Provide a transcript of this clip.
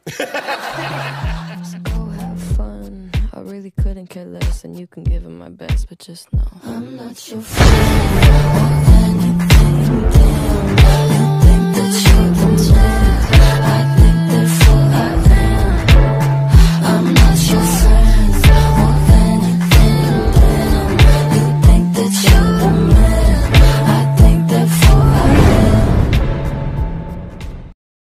So go have fun. I really couldn't care less, and you can give it my best, but just know I'm not your friend.